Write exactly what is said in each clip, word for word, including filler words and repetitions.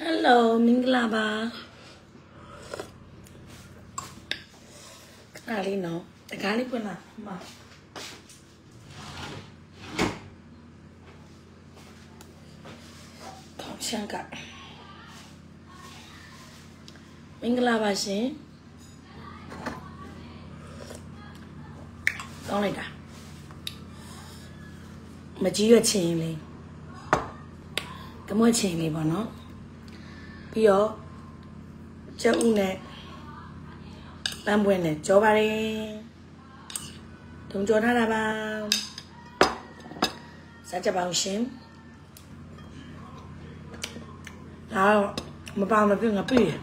Hello, Minglaba. Kali no, the kali puna ma. Shanka. Minglaba she. Don't like that. Major chainly. Come on, chainly, bono. Pio. Chone. Bambuene, Jobari. Don't join her about such a bouncing. Now, I'm about to bring a pea.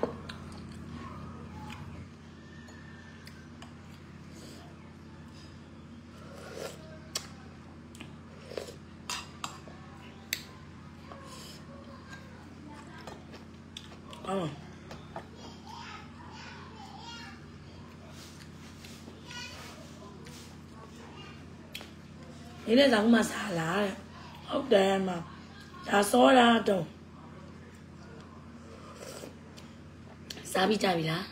Oh. Ini dah masalah. Apa dah mah? Dah solat tu. Sabi cabi lah.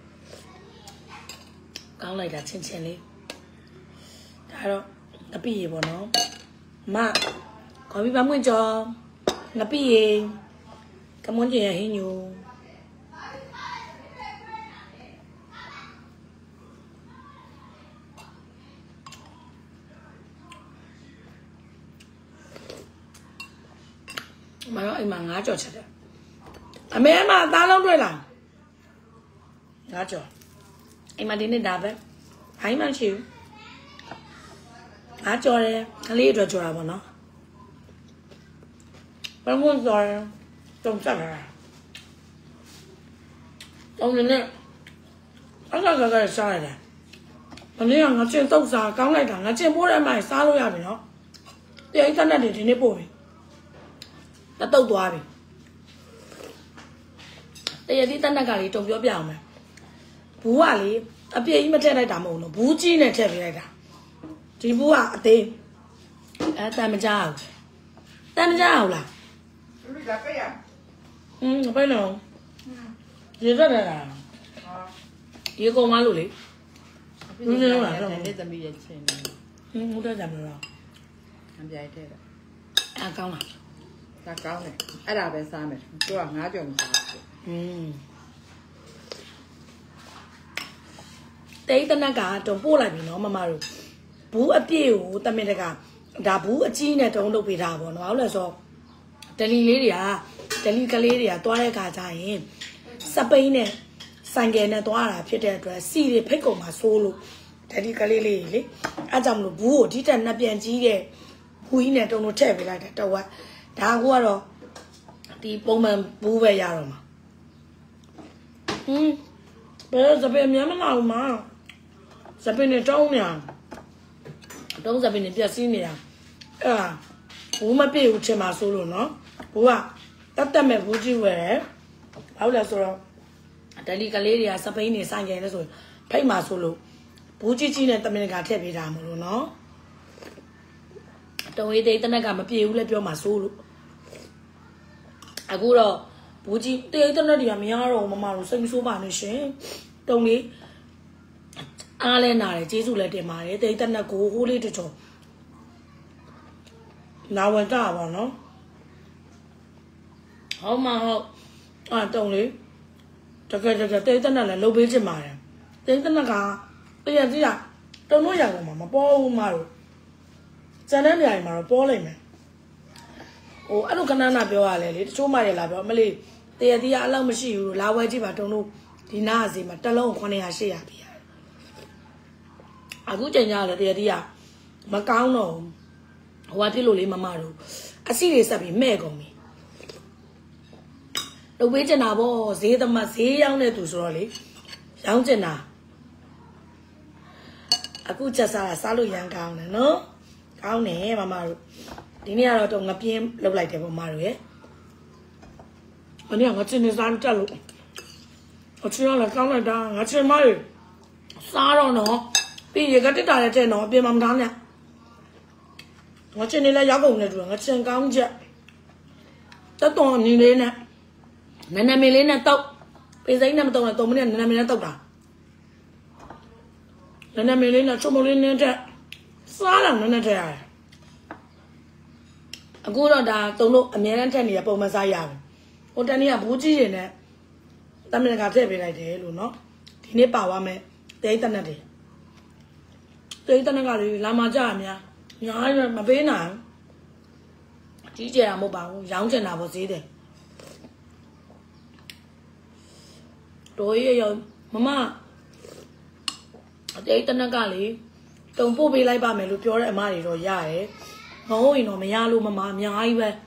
Kau lagi dah cincin ni. Dah tapi ye bono. Mak, kau bi bangun jom. Tapi ye, kamu je yang hinyu. Mà em mà ngã cho chết. À mẹ mà ta lâu rồi là ngã cho. Em mà đến đây đạp đấy. Hãy mà chịu. Ngã cho đây, cái lý rồi cho vào nó. Bạn muốn rồi trông chắc là. Ông đến đây. Anh ra cái cái sao này. Anh ấy ngã trên tông xa, cắn lại thẳng ngã trên bố em mày xa luôn à bị nó. Thì anh ta này để đến đây bồi. Đã tâu tòa bị. Đây là đi tân đăng cả lý trong biểu biểu mà. Bố à lý, à bia ý mà trẻ này đảm ổn nó. Bố chi này trẻ về này đảm. Chỉ bố à tên. À ta mình chào. Ta mình chào là. Ừ, bây nào. Gì rất là là. Ý cô má lụ lý. Ừ, nhưng mà là. Ừ, không có giảm được. Làm dài thế đó. À, cao nào. Ta cao này, ai đã về xa mày, tôi ngã chồng xa. Đấy tên là cả trong bố lại bị nó mà mà rồi, bố ở biểu ta mình là cả, đã bố ở chi này trong đâu bị đào vào nó là sao, đây lý lý à, đây lý cái lý à, tôi đây cả trái, sắp bây nè, sang cái này tôi là phía trên rồi, xì để phết cổ mà solo, đây lý cái lý lý lý, à trong lúc bố chỉ cần là biến chi để, bố này trong nó chạy về lại đấy, đâu vậy. Đã qua rồi thì bông mà bù về nhà rồi mà. Ừ. Bây giờ giờ bên miếng nào mà giờ bên này trong nè, trong giờ bên này bây giờ nè, à, bù mà bị uống mà solo nó, bù à, tất cả mấy bù chỉ về, bảo là rồi, đại lý cái lý à, sắp bên này sang cái này rồi, phải mà solo, bù chỉ chỉ này tầm này cả thiết bị làm rồi nó. Tôi ấy thấy tên này cả mà bị uống lại bị mà solo. À cô đó, bố chị, tôi thấy nó đi làm nhà rồi mà mà rồi sinh số bản này sẽ, đồng ý, à lên nào để chế dụ lại để mà đấy, thấy tên là cố cố đi được rồi, nào vẫn trả vào nó, không mà họ, à đồng ý, chắc cái chắc cái thấy tên là là lâu bế trên mà này, thấy tên là cả, bây giờ gì à, tôi nói rằng mà mà bỏ mà rồi, cho nên này mà bỏ lại mà. Oh, I don't know na biểu à lệ, số mà là biểu mà lệ, thì thì anh làm gì rồi, lao về chỉ bảo trong lúc thì na gì mà ta lâu không này hay à bây giờ, à cũng chơi nhà là thì thì à, mà cao nó, hoa thì lôi lên mà mà rồi, à xí thì sao bị mẹ con mi, đâu biết chơi nào bo, dễ tao mà dễ yang này tụi rồi lệ, yang chơi nào, à cũng chơi sao là sao luôn yang cao này nó, cao này mà mà rồi. Đi này là trong ngập em lâu lại thì mà rồi ấy, anh em ngắt trên san chả luôn, ở trên là cao này ta ngắt trên mai, xa rồi nó, bây giờ cái cái này trên nó bên mắm đắng nè, ngắt trên này là giá gồng này rồi ngắt trên cao chứ, tất toàn như thế nè, နနမင်းလေးနဲ့တောက်ပေးစိမ့်နဲ့မတောက်နဲ့သုံးမိနစ်နနမင်းနဲ့တောက်တာနနမင်းလေးနဲ့ချုံမလေးနဲ့တက်စားတော့နနတက်ရတယ်အခုတော့ဒါတုံလို့အများနဲ့ထက်နေရပုံမှန်စားရတယ်ဟိုတနေ့ကဘူးကြီးတွေနဲ့တမင်ကထည့်ပေးလိုက်တယ်လို့နော်ဒီနေ့ပါသွားမယ်တဲတနက်တယ်တဲတနက်ကလေးလာမကြရများညာမပေးနိုင်ကြီးကျယ်အောင်မဟုတ်ပါဘူးရောင်းချင်တာပေါ့ဈေးတယ်တို့ရရမမတဲတနက်ကလေးတုံပို့ပေးလိုက်ပါမယ်လို့ပြောတဲ့အမတွေတော့ရရဲမဟုတ်ရင်တော့မရလို့မမအများကြီးပဲ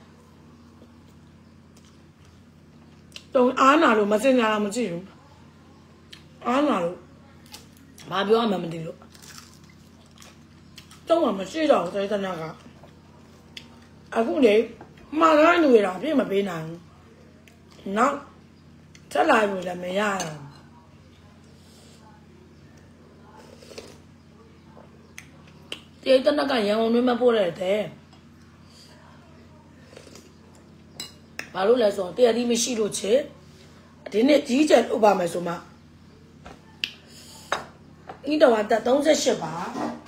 တုံအားနာလို့မစင်ကြတာမကြည့်ဘူးအားနာလို့ဘာပြောရမှမသိလို့တုံးကမရှိတော့တဲတနက်ကအခုလေမှားတိုင်းလူရတာပြည့်မပေးနိုင်ဘူးနောက်ထက်လိုက်လို့လည်းမရဘူးတဲတနက်ကရန်ကုန်တွင်းမပို့တဲ့တဲ့ဘာလို့လဲဆိုတော့တရားဒီမရှိလို့ချေဒီနေ့ကြီးကျယ်ဥပမယ်ဆိုမှဤတော်ကတက်သုံးရှစ်ပါ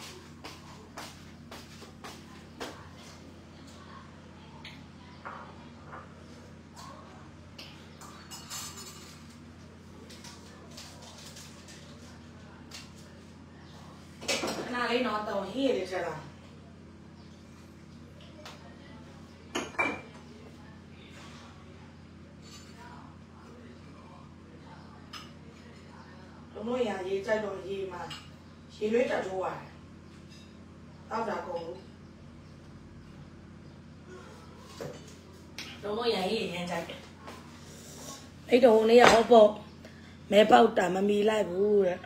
ခဏလေးတော့တော့ဟင်းရည်ချက်လာတို့ရရေးကြိုက်တော့ရေးမှာရေရွေးတက်ထိုးရတယ်တောက်တာကုန်လို့တို့ရရေးရမ်းကြိုက်တယ်အဲ့တော့ဟိုနေ့ကဟောပေါ့မဲပေါက်တာမမီလိုက်ဘူးတဲ့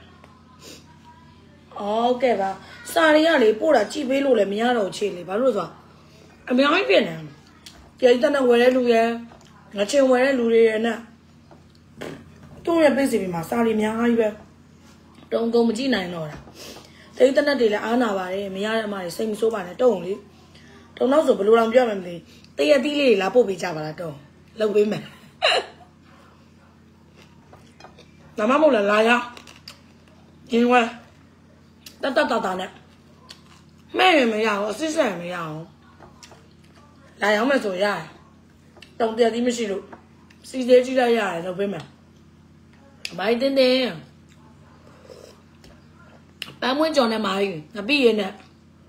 ဟုတ်ကဲ့ပါစာတွေကလေပို့တာကြည့်ပေးလို့လည်းမရတော့ချေလေဘာလို့ဆိုတော့အများကြီးပြင်တယ်ကြေးတန်းဝယ်တဲ့လူရဲ့ငချင်ဝယ်တဲ့လူတွေရဲ့နဲ့တို့ရဲ့ပိတ်စီပြီးမှာစာတွေအများကြီးပဲတုံကုန်မကြည့်နိုင်တော့တာတိတ်တနက်တွေလည်းအားနာပါတယ်မရတဲ့အမတွေစိတ်မဆိုးပါနဲ့တုံလေတုံတော့ဆိုဘယ်လိုအောင်ပြောမှမသိတရက်သီးလေးလာပို့ပေးကြပါလားတုံလုပ်ပေးမယ်လာမမို့လားလာရရင်းဝဲတတ်တတ်တာနဲ့မဲ့ရင်မရအောင်အစစ်ဆက်မရအောင်လာရောက်မယ်ဆိုရတယ်တုံတရက်သီးမရှိလို့စီသေးကြည့်လိုက်ရတယ်လုပ်ပေးမယ်အမိုင်းတင်းတင်းပန်းမွင်းကြော်နဲ့မာကြီးငပိရဲနဲ့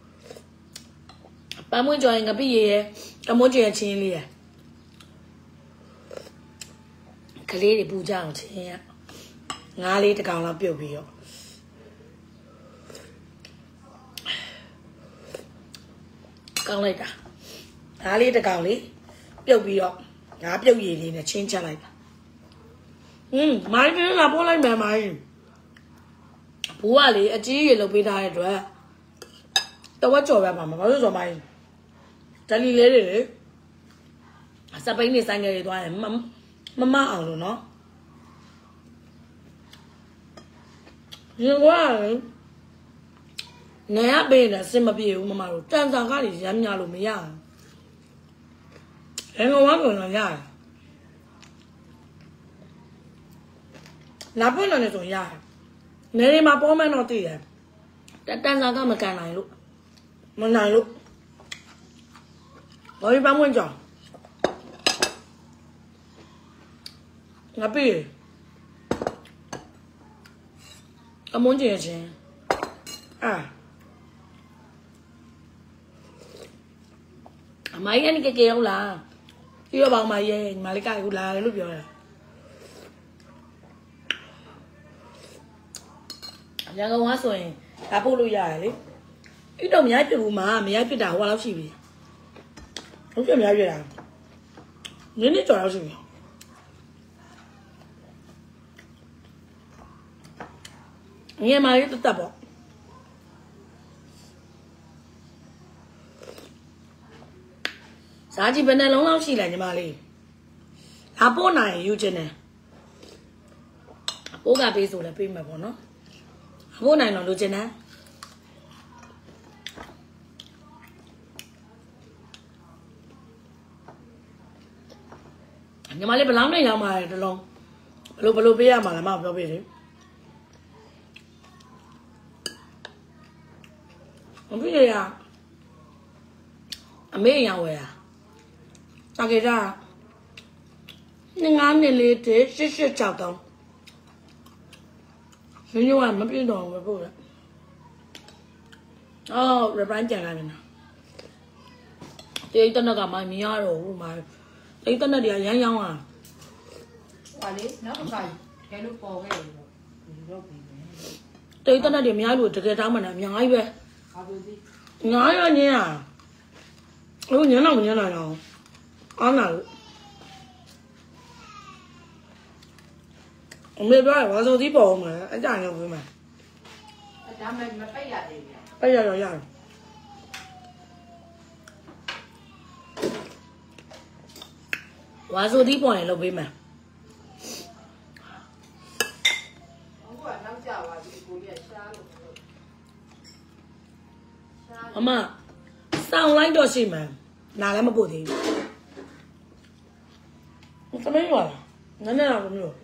ပန်းမွင်းကြော်ရင်ငပိရဲရဲ့တမိုးကျဲချင်းလေးရကလေးတွေပူကြအောင်ချင်းရငါးလေးတစ်ကောင်လောက်ပြုတ်ပြီးတော့ကောင်းလိုက်တာငါးလေးတစ်ကောင်လေးပြုတ်ပြီးတော့ငါးပြုတ်ရည်လေးနဲ့ချင်းချလိုက်တာဟင်းမိုင်းတင်းလာပို့လိုက်မယ်မိုင်းဘူးကလေအကြီးရေလုပ်ပေးထားတဲ့အတွက်တဝက်ကြော်ပဲပါမှာဘာလို့ဆိုမိုင်းဒလီလေးတွေလေစပိန်နေဆိုင်ငယ်တွေသွားတယ်မမမအောင်လို့နော်ရင်ကွာနေရပေးတယ်စင်မပြေဘူးမမတို့တန်စာကားတွေရမ်းများလို့မရဘူးငဝါကောင်တော့ရတယ်လာပွင့်တော့လည်းဆိုရတယ်နေရီမှာပေါ်မှန်းတော့တည်တယ်တတန်စာကမကန်နိုင်လို့မနိုင်လို့ဘာလို့ပန်းဝင်ကြောင်ငါပြေးအမွန်ကျင်ချင်းအာအမိုင်းကနေကြရောက်လားပြီးတော့ပေါင်းမရဲညီမလေးကကူလာတယ်လို့ပြောတယ်ရန်ကုန်ကဆိုရင်ဒါပို့လို့ရတယ်လေအဲ့တော့မရိုက်ပြဘူးမှာမရိုက်ပြတာဟိုလောက်ရှိပြီဟုတ်ပြမရိုက်ပြတာနည်းနည်းကြော်လောက်ရှိပြီငယ်မလေးတက်တက်ပေါ့စားကြည့်ဘယ်နှလုံးလောက်ရှိလဲညီမလေးလာပို့နိုင်ယူခြင်းတယ်ပို့ကပေးဆိုလည်းပေးမှာပေါ့နော်ပို့နိုင်တော့လိုချင်တယ်ညီမလေးဘလောင်းနဲ့ရောင်းပါတယ်တလုံးဘလို့ဘလို့ပေးရမှာလဲမပြောပြလေမပြည့်ရအမေရောင်းဝယ်တာတာကေတာနှစ်ငါးနှစ်လေးတည်းရှစ်ရှစ်၆တောင်းရင်းရောမပြည့်တော့ဘူးပို့ရအော်ရပိုင်းကြံလာနေတာတေးတနက်ကမှမြင်ရတော့ဟိုမှာတေးတနက်တွေကရမ်းရောင်းอ่ะဟွာလေနောက်တစ်ခါကဲလို့ပေါ်ခဲ့တယ်ပေါ့ဒီတော့ပြီးတယ်တေးတနက်တွေများလို့တကယ်တောင်းမှလည်းအများကြီးပဲဘာလို့ဒီငါရညင်းอ่ะဟိုညင်းတော့ညင်းလာတော့အားနာလို့အမေပြောရဘာဆိုဒီပေါ်မှာအကြံရောက်ပြီမှာအဒါမှမပိတ်ရတယ်ဗျပိတ်ရတော့ရတယ်ဝါဆိုဒီပေါ်ရင်လုပ်ပေးမယ်အခုကနောက်ကျသွားပြီကိုကြီးရှားလို့အမစောင်းလိုက်တော့ရှိမှန်နာလည်းမပို့သေးဘူးသမီးရောလားနည်းနည်းတော့မလို့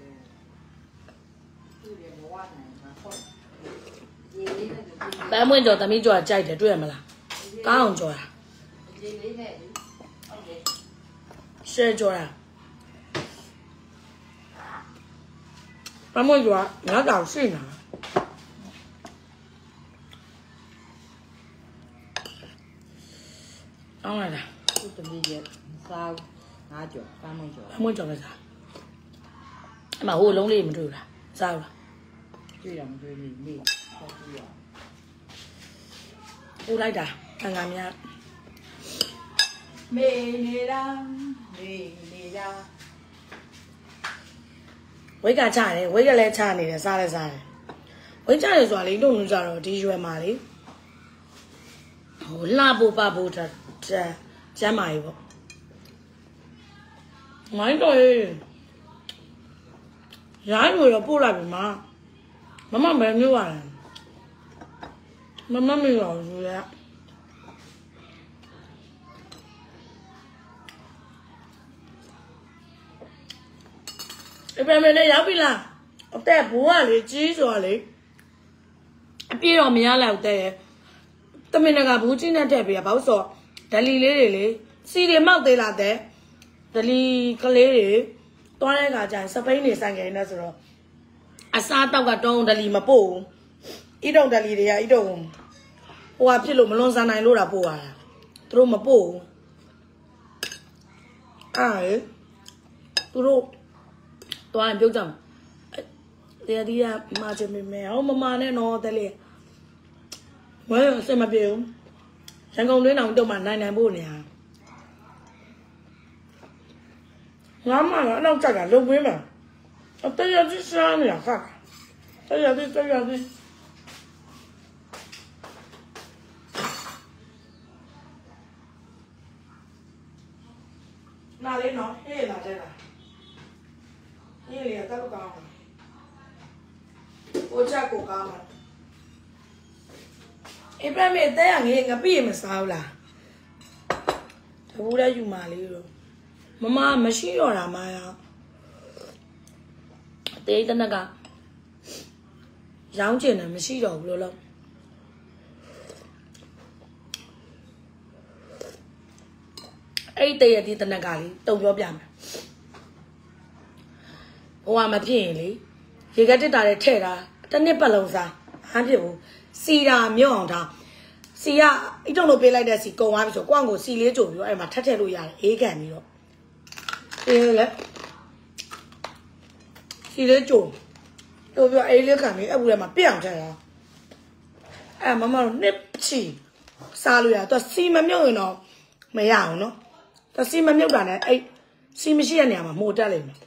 ပန်းမွင့်ကြော်သမီးကြော်ကြိုက်တယ်တွေ့ရမလားကောင်းအောင်ကြော်တာဒီလေးနဲ့ဟုတ်တယ်ရှယ်ကြော်တာပန်းမွင့်ကြော်ငါတောင်ရှိနေတာအောင်းလာတာသူ့သမီးရဲ့စားငါကြော်ပန်းမွင့်ကြော်ပန်းမွင့်ကြော်ပဲစားအမဟိုလုံးလေးမတွေ့ဘူးလားစားလားတွေ့ရမတွေ့နေနေဟုတ်ပြီရပူလိုက်တာခံကများမေနေတာမေနေတာဝိတ်ကချတယ်ဝိတ်ကလည်းချနေတယ်စားလည်းစားတယ်ဝိတ်ချတယ်ဆိုတာလေတို့လုံးကြတော့ဒီရွယ်မှာလေဟိုလှဖို့ပဖို့တာကျမ်းမာကြီးပေါ့မိုင်းတော့ရိုင်းလို့ရပို့လိုက်ပြီမမမမဲမျိုးပါလားမမမေရောယူရအပမနဲ့ရောက်ပြီလားအသက်ဘိုးကလေကြီးဆိုတာလေအပြေတော့မရလိုက်တဲ့တမင်ကဘူးကြီးနဲ့တက်ပြရဘာလို့ဆိုဒလီလေးတွေလေစီတွေမောက်သေးလားတဲ့ဒလီကလေးတွေတွားတဲ့ခါကျရင်စပိန်နေဆိုင်ကနေဆိုတော့အစားတောက်ကတုံးဒလီမပို့ဘူးဣတုံဒလီတွေကဣတုံဟိုဟာဖြစ်လို့မလွန်ဆန်နိုင်လို့တာပို့ရတာသူတို့မပို့ဘူးအဲသူတို့တွားရင်ပြုတ်ကြမှာတရားဒီကမာချင်မိမယ်ဟောမမနဲ့တော့တလေဝဲအစမပြေဘူးရန်ကုန်တွင်းအောင်တော့မှနိုင်နိုင်ဖို့နေဟာငါမှလည်းအနောက်ကြတာလုံပေးမှာအတရကြီးရှားနေတာခါတရကြီးတရကြီးနားလေးနော်ဟေးလာတဲ့လားဟေးလေကတော့ကောင်းတယ်โอชาကိုကောင်းတယ်အပမေတဲ့ငေးငပိမစားဘူးလားတဘူးလည်းယူမာလေးတော့မမမရှိတော့တာမရတေးတနကရောင်းကျင်တယ်မရှိတော့ဘူးလို့လို့အဲ့တေးရဒီတနကလေးတုံပြောပြမယ်ဟိုကမဖြစ်ရင်လေရေကတက်တာနဲ့ထဲ့တာတစ်နှစ်ပတ်လုံးစားဟမ်းဖြစ်ဘူးစီတာမြုပ်အောင်ထားစီကအတုံလို့ပေးလိုက်တဲ့စီကုံသွားပြီဆိုကွန့်ကိုစီလေးကြုံပြီးတော့အဲ့မှာထက်ထက်လို့ရတယ်အေးခံပြီးတော့အေးလေစီလေးကြုံတို့ပြောအေးလေးခံပြီးအဲ့ဘူးထဲမှာပြအောင်ထက်တာအဲ့မမတို့နှစ်ချီစားလို့ရတော့စီမမြုပ်ရင်တော့မရအောင်နော်တစီမမြုပ်တာနဲ့အဲ့စီမရှိတဲ့နေရာမှာမှုတ်တက်လိမ့်မယ်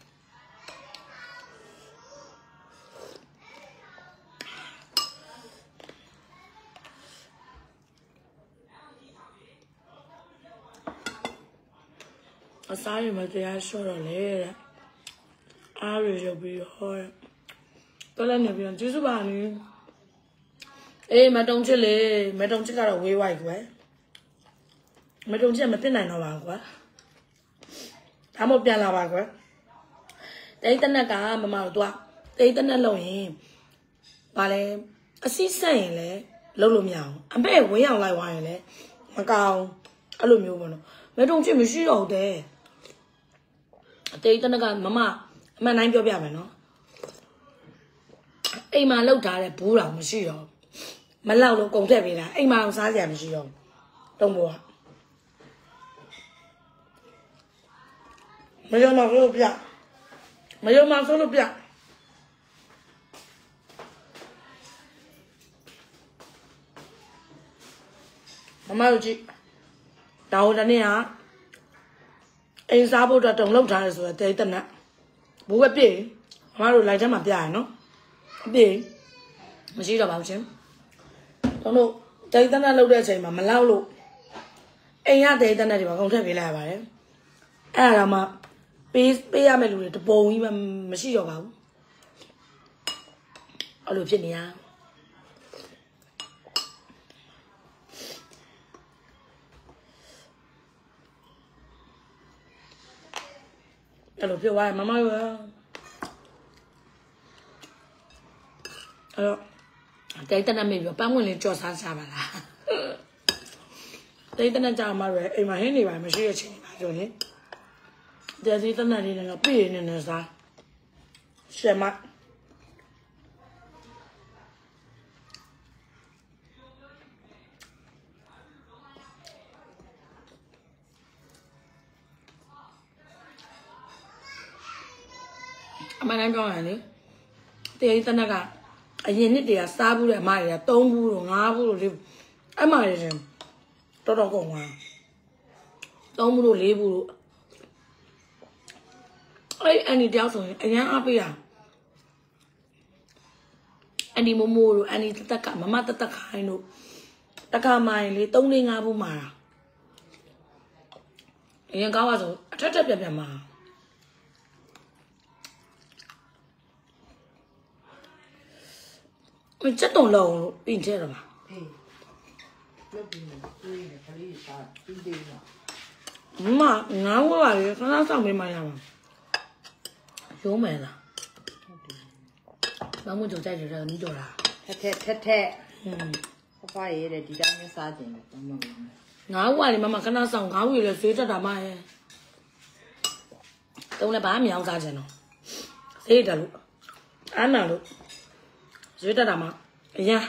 အစားရမတရားရှော့တော့လေတဲ့အားရရုပ်ပြီးဟောတော်လည်းနေပြန်ကျေးဇူးပါနေအေးမတုံချစ်လေမတုံချစ်ကတော့ဝေးဝိုက်ကွယ်မတုံချစ်မသိနိုင်တော့ပါကွာဒါမှမဟုတ်ပြန်လာပါကွယ်တိတ်တနက်ကမမတို့တော့တိတ်တနက်လုံးရင်ဗာလဲအစိဆက်ရင်လဲလုံးလို့မရအောင်အမေဝင်းအောင်လိုက်သွားရင်လဲမကောင်းအဲ့လိုမျိုးပေါ့နော်မဲတုံချစ်မရှိတော့တဲ့တိတ်တနက်ကမမအမှန်တိုင်းပြောပြမယ်နော်အိမ်မှာလောက်ထားတဲ့ဘူးတော်မရှိတော့မလောက်လို့ကုန်ထက်ပေးတာအိမ်မှာစားစရာမရှိတော့တုံးဘောမယုံမဆိုလို့ပြမယုံမဆိုလို့ပြမမတို့ကြည့်တောင်းတနေ့ဟာအိမ်စားဖို့အတွက်တုံလောက်ထားတယ်ဆိုတော့တဲတနက်ဘူးပဲပြေမမတို့လိုက်ထဲမှာပြရနော်အပြေမရှိတော့ပါဘူးရှင်တို့တို့တဲတနက်လောက်တဲ့အချိန်မှာမလောက်လို့အိမ်ရတဲတနက်တွေပါကုန်ထက်ပေးလိုက်ရပါတယ်အဲ့ဒါမှပေးပေးရမယ့်လူတွေတပုံကြီးမှမရှိတော့ပါဘူးအဲ့လိုဖြစ်နေရအဲ့လိုဖြစ်သွားမမရောအဲ့တော့တိတ်တနက်မေးပြီးပန်းဝင်လေးကြော်စားစားပါလားတိတ်တနက်ကြောင်မရဲအိမ်မှာဟင်းနေပါမရှိတဲ့ချိန်ပါဆိုရင်တဲ့ဒီတနက်လေးလည်းပြည့်နေနေစားရှယ်မအမှန်တိုင်းပြောရရင်လေတေးတနက်ကအရင်နှစ်တည်းကစားဘူးတဲ့အမတွေကသုံးဘူးလို့ငါးဘူးလို့လေးအမတွေတော်တော်ကုန်သွားသုံးဘူးလို့လေးဘူးလို့အဲ့အန်ဒီတယောက်ဆိုရင်အရန်အားပေးတာအန်ဒီမိုမိုတို့အန်ဒီတတက်ကမမတတက်ခိုင်းတို့တက္ကမိုင်းလေသုံးလေးငါးဘူးမှာအရင်ကောင်းပါဆိုအထက်ထက်ပြပြမှာမချက်တုံလုံးလို့ပြင်ထဲတော့ပါအေးလွတ်ပြီးနေတွေးနေခလေးစားပြီးသေးတော့မငါးဝပါလေခဏဆောင်ပေးမှရမှာရုံးမယ်လားဟုတ်တယ်ဘာမှကြိုကြိုက်တယ်နီးတော့လားထက်ထက်ထက်ထက်ဟွန်းဖဖရဲတဲ့ဒီတိုင်းမျိုးစားခြင်းတော့မဟုတ်ဘူးငါးဝလေမမခဏဆောင်ငါးဝလေဈေးတက်တာမရဲ့တုံးလည်းဘာမှမအောင်စားခြင်းတော့ဈေးတက်လို့အားနာလို့ဈေးတက်တာမှအရင်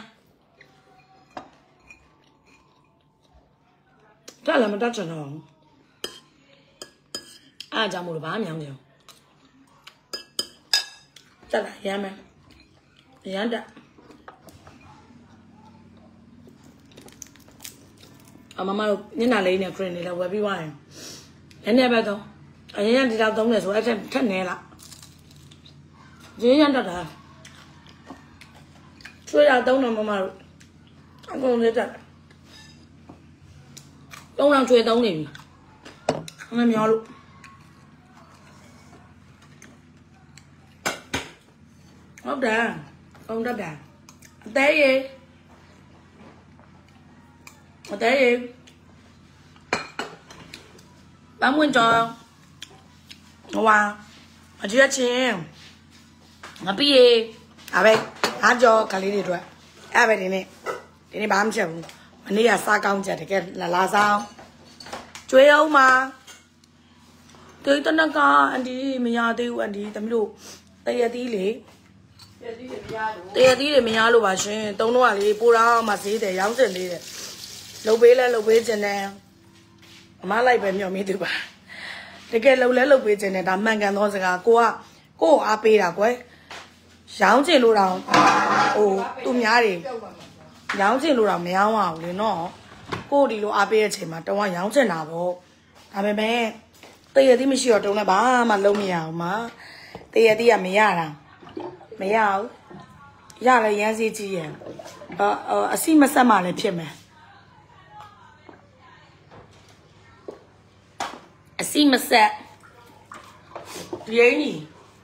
တက်လည်းမတက်ချင်တော့အားကြောင့်မို့လို့ဘာမှမအောင်ကြဘူးတက်လာရမ်းမယ်ရမ်းတက်အမမတို့ညနာလေးနဲ့ခရင်နေလဲဝယ်ပြီးသွားရင်နည်းနည်းပဲတော့အရင်ကဒီတော့သုံးတယ်ဆိုအဲ့ထက်ထက်နေလားဈေးရမ်းတက်တာချွေးရသုံးတော့မမတို့အကုန်လေးတက်သုံးအောင်ချွေးသုံးနေပြီငါမျောလို့ဟုတ်တယ်ပုံတက်တာအသေးရေအသေးရေပန်းဝင်ကြောဟိုပါအကျွတ်ချင်းငါပြီးရေအဲ့ပဲအားကြောခလေးတွေအတွက်အဲ့ပဲဒီနေ့ဒီနေ့ဘာမှမချက်ဘူးမနေ့ကစားကောင်းချက်တကယ်လာလာဆောင်ကျွေးအောင်မှာတေးတနကအန်ဒီမရသေးဘူးအန်ဒီသမီးတို့တရသီးလေတရသီးတွေမရလို့တရသီးတွေမရလို့ပါရှင်တုံးတော့ကလေးပိုးတော့မှဈေးတယ်ရောင်းစင်လေးတယ်လှုပ်ပေးလဲလှုပ်ပေးခြင်းနဲ့အမလိုက်ပဲမြော်မိသူပါတကယ်လှုပ်လဲလှုပ်ပေးခြင်းနဲ့ဒါမှန်ကန်သောစကားကိုကကို့အားပေးတာကွယ်ရောင်းချင်လို့တော့ဟိုသူများတွေရောင်းချင်လို့တော့မရောင်းအောင်လေနော်ကို့ဒီလိုအားပေးတဲ့အချိန်မှာတုံးကရောင်းချင်တာပေါ့ဒါပေမဲ့တရသီးမရှိတော့တုံးလည်းဘာမှလုံးမရအောင်မတရသီးကမရတာမရဘူးရလဲရမ်းစီကြီးရအအစီမဆက်မှလည်းဖြစ်မယ်အစီမဆက်ဒီရင်းကြီး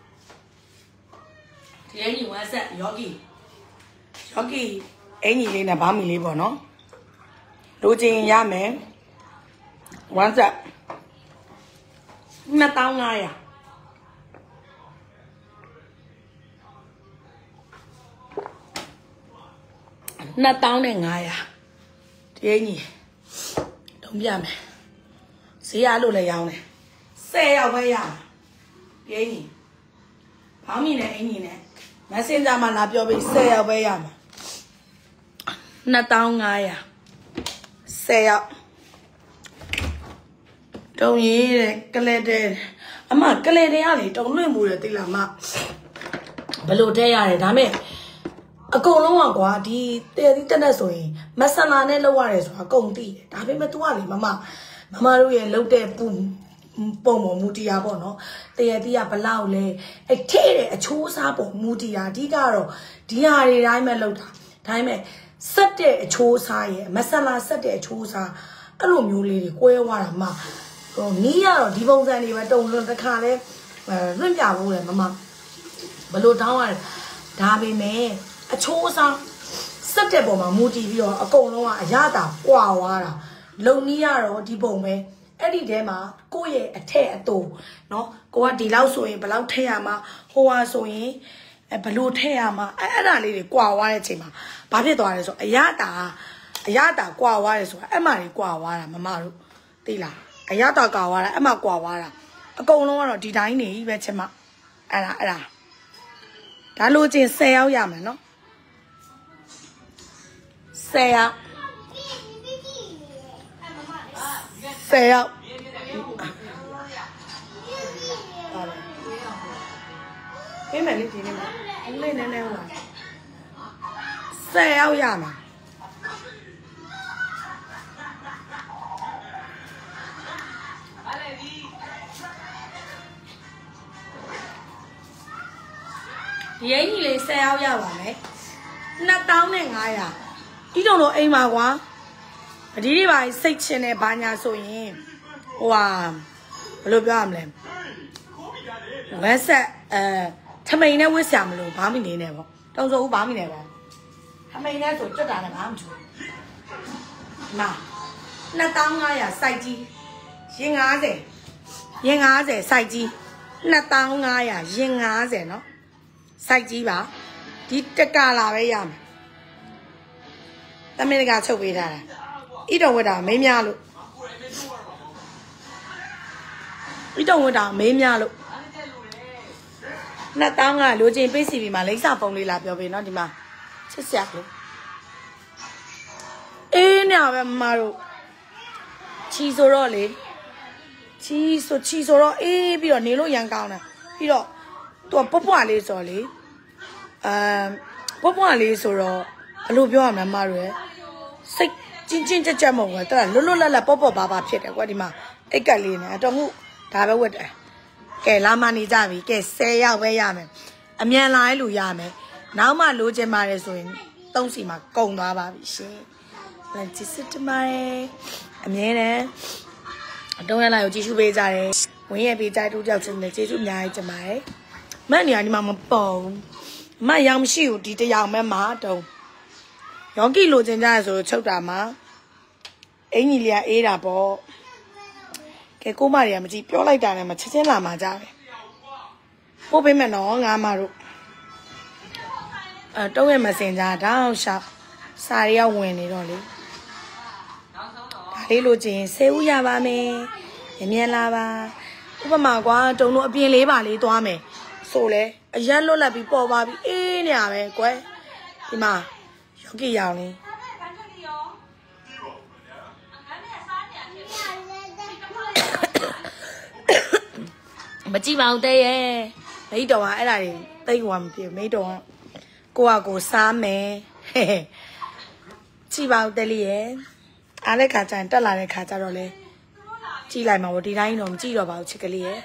ဒီရင်းကြီးဝမ်းဆက်ယောဂီယောဂီအင်ကြီးလေးနဲ့ဘာမီလေးပေါ့နော်လိုချင်ရမယ်ဝမ်းဆက်နှစ်သောင်းငါးရာနှစ်သောင်းနဲ့ငါးရာဒီအင်ကြီးတုံးပြမယ်ဈေးရလို့လည်းရောင်းတယ်ဆယ်ယောက်ပဲရမှာဒီအင်ကြီးဘောင်းမီနဲ့အင်ကြီးနဲ့မက်ဆင်ဂျာမှာလာပြောပြီးဆယ်ယောက်ပဲရမှာနှစ်သောင်းငါးရာဆယ်ယောက်တုံးရည်တဲ့ကလေးတဲ့အမကလေးတွေကလေတုံးလွင့်မှုတယ်တိလာမဘလို့တဲရတယ်ဒါမဲ့အကုန်လုံးကကွာဒီတဲသီးတက်တက်ဆိုရင်မဆလာနဲ့လောက်ရတယ်ဆိုတာအကုန်သိတယ်ဒါပေမဲ့ तू ကလေမမမမတို့ရဲ့လောက်တဲ့ပူပုံပေါ်မူတရားပေါ့နော်တဲသီးကဘလောက်လဲအဲ့ထဲ့တဲ့အချိုးစားပုံမူတရားအဓိကတော့ဒီဟာတွေတိုင်းမဲ့လောက်တာဒါပေမဲ့ဆက်တဲ့အချိုးစားရဲ့မဆလာဆက်တဲ့အချိုးစားအဲ့လိုမျိုးလေးတွေကွဲသွားတာမှဟိုနီးရတော့ဒီပုံစံတွေပဲတုံလွန်တစ်ခါလဲလွင့်ပြဖို့လေမမဘလို့တောင်းရတယ်ဒါပေမဲ့အချိုးစားစက်တဲ့ပုံမှာမူတည်ပြီးတော့အကုန်လုံးကအရသာကွာသွားတာလုံနီးရတော့ဒီပုံပဲအဲ့ဒီထဲမှာကိုယ့်ရဲ့အထက်အတူเนาะကိုကဒီလောက်ဆိုရင်ဘယ်လောက်ထည့်ရမှာဟိုဟာဆိုရင်အဲဘလို့ထည့်ရမှာအဲ့အဲ့ဒါလေးတွေကွာသွားတဲ့အချိန်မှာဘာဖြစ်သွားလဲဆိုအရသာအရသာကွာသွားတယ်ဆိုတာအဲ့မှတွေကွာသွားတာမမတို့သိလားအရသာကွာသွားတာအဲ့မှကွာသွားတာအကုန်လုံးကတော့ဒီတိုင်းနေပဲချက်မအဲ့ဒါအဲ့ဒါဒါလို့ချင်းဆယ်ယောက်ရမယ်နော်ဆယ်ယောက်ဆယ်ယောက်ပြမယ်လေဒီနေ့မှာလေးနည်းနည်းဟောဆယ်ယောက်ရမှာဒီအင်ကြီးလေးဆယ်ယောက်ရပါမယ်နှစ်သောင်းနဲ့ငါးရာဒီတုံတော့အိမ်ပါကွာအဒီဒီပါစိတ်ချင်တဲ့ဘာညာဆိုရင်ဟိုဟာဘယ်လိုပြောရမလဲဝက်ဆက်အဲထမိန်နဲ့ဝစ်ဆရာမလို့ဘာမှမနေနဲ့ပေါ့တုံးစိုးဘာမှမနေပါထမိန်နဲ့ဆိုကြွတ်တာလည်းဘာမှမထူနာနှစ်သောင်းငါးရာစိုက်ကြီးရင်ငါးဆယ်ရင်ငါးဆယ်စိုက်ကြီးနှစ်သောင်းငါးရာရင်ငါးဆယ်နော်စိုက်ကြီးပါဒီတက်ကလာပဲရမယ်တမင်ကချုပ်ပေးထားတာဣတုံဝတ်တာမင်းများလို့ဣတုံဝတ်တာမင်းများလို့နှစ်တောင်းကလိုချင်ပေးစီပြီးမှလိမ့်စာပုံလေးလာပြောပေးနော်ဒီမှာချစ်စရာလို့အေးညာပဲမမတို့ချီဆိုတော့လေချီဆိုချီဆိုတော့အေးပြီးတော့နေလို့ရန်ကောင်းတယ်ပြီးတော့သူကပွပွလေးဆိုလေအမ်ပွပွလေးဆိုတော့ဘယ်လိုပြောရမလဲမတို့ရယ်စိတ်ချင်းချင်းကြက်ကြက်မဟုတ်ဘူးတော်လွတ်လွတ်လပ်လပ်ပေါ့ပေါ့ပါပါဖြစ်တယ်ကွာဒီမှာအိတ်ကက်လေးနဲ့အတော်မှုဒါပဲဝတ်တယ်ကဲလာမနေကြပြီကဲဆယ်ယောက်ပဲရမယ်အမြန်လာလို့ရမယ်နောက်မှလိုချင်ပါတယ်ဆိုရင်သုံးစီမှာကုန်သွားပါပြီရှင်လန်ချစ်စစ်တမရဲ့အမြဲတမ်းအတုံးရလာကိုကြည့်ရှုပေးကြတယ်ဝင်းရဲ့ပေးကြတူကြောက်ချင်းနဲ့ကျေးဇူးအများကြီးတင်ပါတယ်မက်နေရာဒီမှာမပေါ်မက်ရောင်မရှိဘူးဒီတရောင်မဲမှာတုံးရောကီလိုချင်ကြရဆိုချုပ်တာမှာအင်ကြီးလေးကအေးတာပေါ့ကဲကိုမတွေကမကြည့်ပြောလိုက်တာနဲ့မချက်ချင်းလာမှာကြပဲပို့ပေးမယ်နော်ငါမတို့အဲတုံးရမစင်ကြတောင်းရှောက်စာရီရောက်ဝင်နေတော့လေဒါလေးလိုချင်ဆဲဦးရပါမယ်အမြင်လာပါဥပမာကွာတုံတို့အပြင်လေးပါလေးသွားမယ်ဆိုလဲအရက်လွတ်လပ်ပြီးပေါ်ပါပြီအေးနေရပဲကွယ်ဒီမှာယောဂီရောင်လေးမကြည့်ပါဘူးတဲ့ရဲ့မိတော်ကအဲ့ဒါတွေတိတ်ဟွာမဖြစ်မိတော်ကကိုကကိုစားမယ်ကြည့်ပါဦးတဲ့လေးရဲ့အားတဲ့ခါကျရင်တက်လာတဲ့ခါကျတော့လေကြည့်လိုက်မှာပေါ့ဒီတိုင်းတော့မကြည့်တော့ပါဘူးချစ်ကလေးရဲ့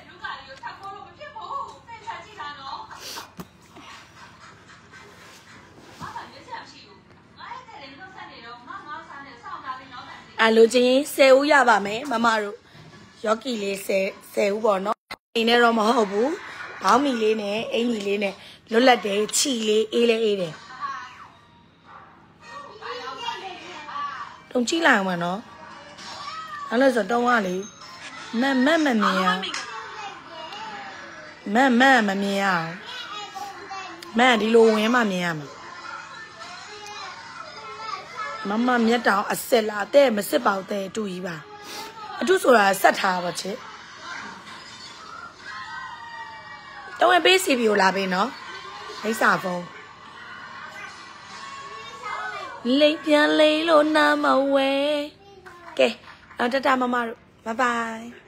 အလိုချင်းဆယ်ဦးရပါမယ်မမတို့ယောဂီလေးဆယ်ဆယ်ဦးပေါ့နော်အိမ်နဲ့တော့မဟုတ်ဘူးဘောင်းမီလေးနဲ့အင်ကြီးလေးနဲ့လွတ်လပ်တယ်ချီလေးအေးလေးအေးတယ်တုံကြည့်လိုက်အောင်မနော်အဲ့လိုဆိုတော့ကလေမက်မက်မမြင်ရမက်မက်မမြင်ရအောင်မက်ဒီလိုဝင်မှမြင်ရမှာမမမြတ်တောင်အစ်စ်လားတဲ့မစစ်ပါဘူးတဲ့တူကြီးပါအတူဆိုတာဆက်ထားပါချစ်တော့ပေးစီဗီကိုလာပေးနော်မိစာဖုန်းလိမ့်ပြန်လိမ့်လို့နာမဝဲကဲတော့တတမမတို့ဘိုင်ဘိုင်